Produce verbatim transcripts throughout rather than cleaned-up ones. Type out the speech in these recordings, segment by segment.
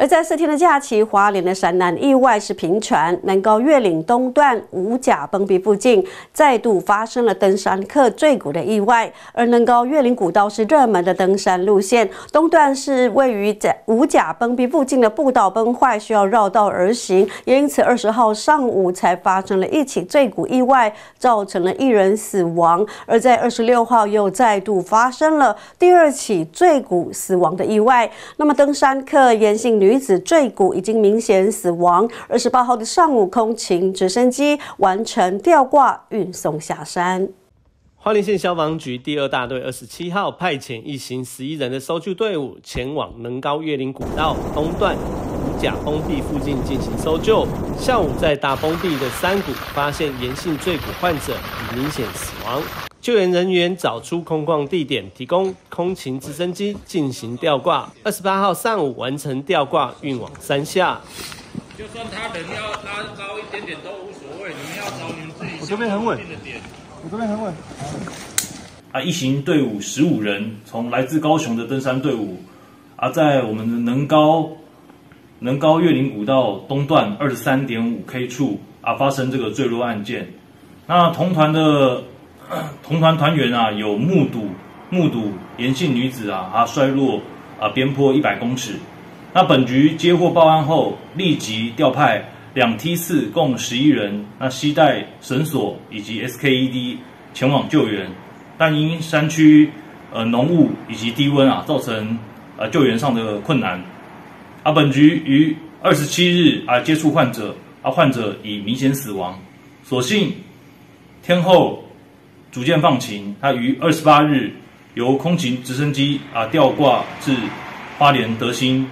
而在四天的假期，花莲的山难意外是频传，南高越岭东段五甲崩壁附近再度发生了登山客坠谷的意外。而南高越岭古道是热门的登山路线，东段是位于在五甲崩壁附近的步道崩坏，需要绕道而行，也因此二十号上午才发生了一起坠谷意外，造成了一人死亡。而在二十六号又再度发生了第二起坠谷死亡的意外。那么登山客严姓女子坠谷已经明显死亡。二十八号的上午，空勤直升机完成吊挂运送下山。 花莲县消防局第二大队二十七号派遣一行十一人的搜救队伍前往能高越岭古道东段五甲崩壁附近进行搜救。下午在大崩壁的山谷发现严姓坠谷患者已明显死亡。救援人员找出空旷地点，提供空勤直升机进行吊挂。二十八号上午完成吊挂，运往山下。 就算他人要拉高一点点都无所谓，你们要找你们自己。 我这边很稳，我这边很稳。 啊，一行队伍十五人，从来自高雄的登山队伍，啊，在我们的能高能高越岭古道东段二十三点五 K 处啊，发生这个坠落案件。那同团的。同团团员啊，有目睹目睹严姓女子啊，她摔落啊边坡一百公尺。那本局接获报案后，立即调派两梯次共十一人，那携带绳索以及 S K E D 前往救援，但因山区呃浓雾以及低温啊，造成呃救援上的困难。啊，本局于二十七日啊接触患者，啊患者已明显死亡，所幸天后。逐渐放晴，他于二十八日由空勤直升机啊吊挂至花莲德兴。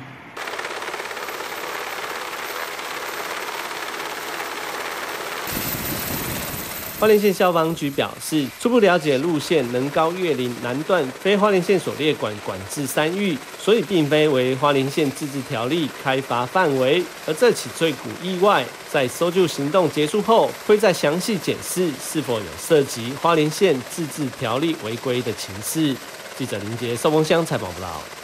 花莲县消防局表示，初步了解路线能高越岭南段非花莲县所列管管制山域，所以并非为花莲县自治条例开罚范围。而这起坠谷意外，在搜救行动结束后，会再详细检视是否有涉及花莲县自治条例违规的情事。记者林杰寿丰乡采访报道。